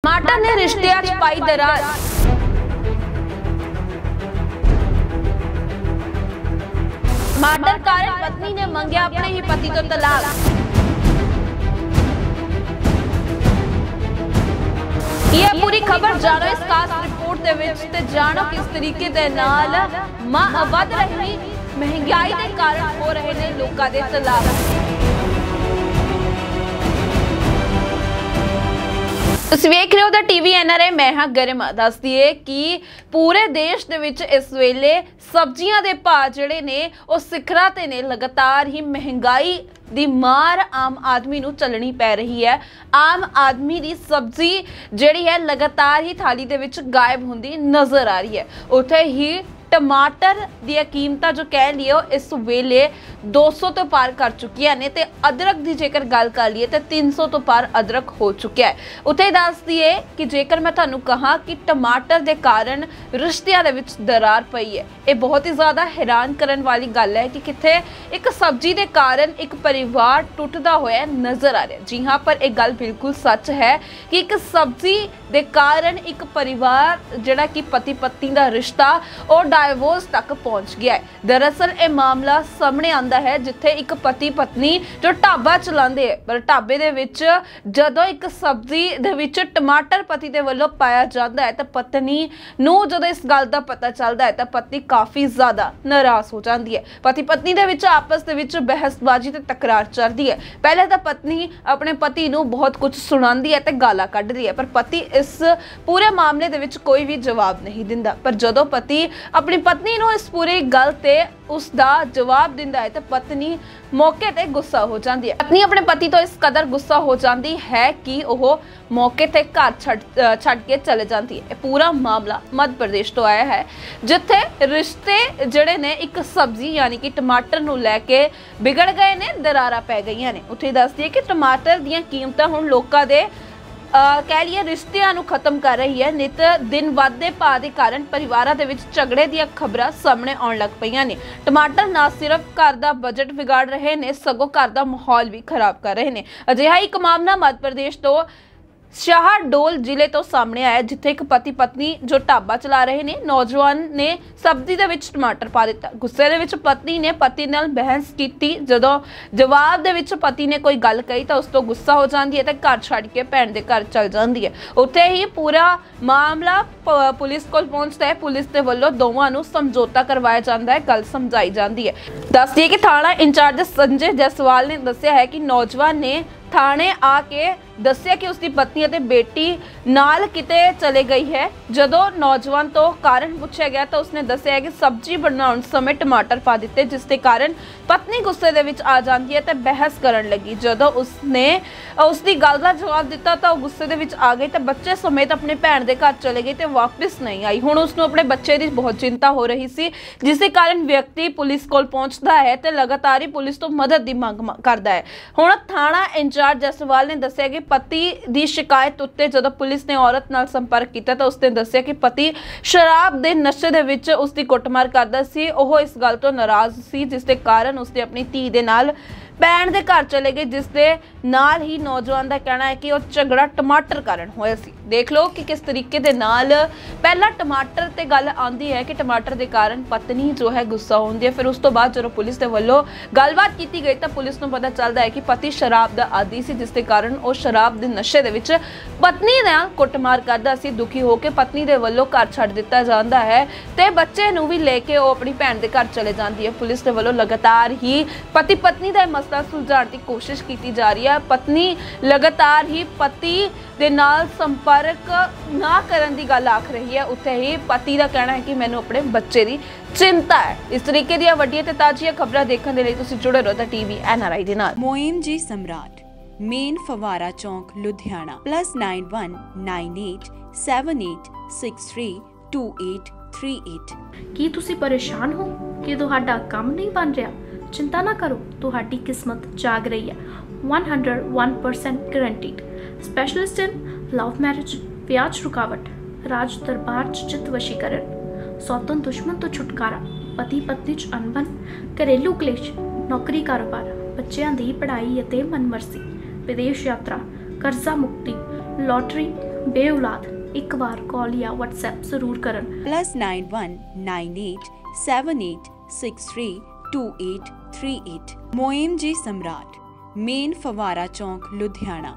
टमाटर ने रिश्तिਆਂ 'ਚ पाई दरार। टमाटर कारण पत्नी ने मंगया अपने ही पति तो तलाक। यह पूरी खबर जानो इस खास रिपोर्ट दे विच ते जानो किस तरीके दे नाल वध रही महंगाई के कारण हो रहे ने लोकां दे तलाक। ਤੁਸੀਂ ਵੇਖ ਰਹੇ ਹੋ ਦਾ ਟੀਵੀ ਐਨਆਰਆਈ मैं हाँ गरिमा। दस दिए कि पूरे देश दे विच इस वेले सब्जियां दे भाव जिहड़े ने ਉਹ ਸਿਖਰਾਂ ਤੇ ने लगातार ही महंगाई दी मार आम आदमी नूं चलनी पै रही है। आम आदमी दी सब्जी जिहड़ी है लगातार ही थाली दे विच गायब हुंदी नज़र आ रही है। उत्थे ही टमाटर दी कीमतां जो कह लियो इस वेले 200 तो पार कर चुकियां ने ते अदरक दी जेकर गल कर लीए तो 300 तो पार अदरक हो चुकिया है। उत्थे दस दईए कि जेकर मैं तुहानूं कहां कि टमाटर दे कारण रिश्तिਆਂ दे विच दरार पई है, ये बहुत ही ज़्यादा हैरान करन वाली गल है कि किथे एक सब्जी दे कारण एक परिवार टुटदा होया नज़र आ रहा। जी हाँ, पर एक गल बिल्कुल सच है कि एक सब्जी दे कारण एक परिवार जिहड़ा कि पति पत्नी दा रिश्ता और डाइवोर्स तक पहुंच गया है। दरअसल ये मामला सामने आंदा है जिथे एक पति पत्नी जो ढाबा चलाते हैं, पर ढाबे दे विच जदों एक सब्जी दे विच टमाटर पति दे वल्लों पाया जाता है तो पत्नी नूं जदों इस गल दा पता चलता है तो पत्नी काफ़ी ज़्यादा नाराज़ हो जाती है। पति पत्नी दे विच आपस दे विच बहसबाजी ते तकरार चलती है। पहले तो पत्नी अपने पति नूं बहुत कुछ सुणांदी है ते गालां कढदी है, पर पति इस पूरे मामले दे विच कोई भी जवाब नहीं दिंदा। पर जदों पति अपनी पत्नी नूं इस पूरी गल ते उसका जवाब दिंदा है तो पत्नी मौके ते गुस्सा हो जाती है। पत्नी अपने पति तो इस कदर गुस्सा हो जाती है कि वह मौके ते घर छड़ के चले जाती है। पूरा मामला मध्य प्रदेश तो आया है जिथे रिश्ते जड़े ने एक सब्जी यानी कि टमाटर नूं लैके बिगड़ गए ने, दरारा पै गई ने। उत्थे दस दिए कि टमाटर दीयां कीमतां हुण लोकां दे कह लीए रिश्तिਆਂ ਨੂੰ खत्म कर रही है। नित दिन वाधे भाव के कारण परिवारों के झगड़े दी खबरां सामने आउण लग पईयां ने। टमाटर ना सिर्फ घर का बजट बिगाड़ रहे ने सगों घर का माहौल भी खराब कर रहे हैं। अजिहा एक मामला मध्य प्रदेश तो शाहडोल जिले तो सामने आया जिथे एक पति पत्नी जो ढाबा चला रहे ने, नौजवान ने सब्जी दे विच टमाटर पा दिता। गुस्से दे विच पत्नी ने पति नाल बहस की। जदों जवाब दे विच पति ने कोई गल कही तो उस तो गुस्सा हो जाती है तो घर छड़ के भैन दे घर चल जाती है। उत्थे ही पूरा मामला पुलिस कोल पहुंचता है। पुलिस के वल्लों दोवां नूं समझौता करवाया जाता है, गल समझाई जाती है। दस दिए कि थाना इंचार्ज संजय जायसवाल ने दस्सिया है कि नौजवान ने थाने आके दस्सिया कि उसकी पत्नी और बेटी नाल किते चले गई है। जदों नौजवान तो कारण पूछा गया तो उसने दस्सिया है कि सब्जी बनाउण समय टमाटर पा दिते जिसके कारण पत्नी गुस्से दे विच आ जाती है तो बहस करन लगी। जदों उसने उसकी गल का जवाब दिता तो गुस्से दे विच आ गई तो बच्चे समेत अपने भैन के घर चले गई तो वापस नहीं आई। हुण उसनूं अपने बच्चे की बहुत चिंता हो रही सी जिसके कारण व्यक्ति पुलिस कोल पहुंचता है तो लगातार ही पुलिस तो मदद की मंग करता है। हुण थाना इंचार्ज जायसवाल ने दस्सिया कि पति की शिकायत उत्ते जदों पुलिस ने औरत नाल संपर्क किया तो उसने दस्सिया कि पति शराब के नशे दे विच उसकी कुटमार करदा सी। ओह इस गल तो नाराज़ सी जिसके कारण उसने अपनी धी दे नाल भैन दे घर चले गए जिसके नाल ही नौजवान का कहना है कि वह झगड़ा टमाटर कारण होया सी। देख लो कि किस तरीके दे नाल पहला टमाटर ते गल आंदी है कि टमाटर के कारण पत्नी जो है गुस्सा होंदी है। फिर उस तो बाद जो पुलिस के वल्लों गलबात की गई तो पुलिस नूं पता चलता है कि पति शराब का आदी सी जिसके कारण वह शराब के नशे दे विच पत्नी नाल कुटमार करदा सी। दुखी होकर पत्नी के वल्लों घर छड्ड दिता जाता है तो बच्चे नूं भी लेके वह अपनी भैन के घर चले जाती है। पुलिस के वल्लों लगातार ही पति पत्नी का मसला सुलझाने की कोशिश की जा रही है। पत्नी लगातार ही पति दे नाल संपर्क ना करन दी गल आख रही है। उत्थे ही पति का कहना है कि मैनूं अपने बच्चे की चिंता है। इस तरीके दी वड्डियां ते ताज़ियां खबरां देखने के लिए तुसीं जुड़े रहो टीवी एनआरआई दे नाल। मोएम जी सम्राट मेन फवारा चौक लुधियाना +91 98 78 63 2838। ਕੀ ਤੁਸੀਂ परेशान हो कि ਤੁਹਾਡਾ ਕੰਮ नहीं बन रहा? चिंता ना करो, ਤੁਹਾਡੀ किस्मत जाग रही है। 101% guaranteed. Specialist in love marriage, ब्याज रुकावट, राज दरबार च चित वशीकरण, सौतन दुश्मन तो छुटकारा, पति पत्नी च अनबन, घरेलू कलेश, नौकरी कारोबार, बच्चों की पढ़ाई ਅਤੇ मनमर्जी, विदेश यात्रा, कर्जा मुक्ति, लॉटरी, ਬੇਔਲਾਦ ਇੱਕ ਵਾਰ ਕਾਲ ਜਾਂ WhatsApp ਜ਼ਰੂਰ ਕਰਨ। +919878632838 मोएम जी सम्राट, मेन फवारा चौक, लुधियाना।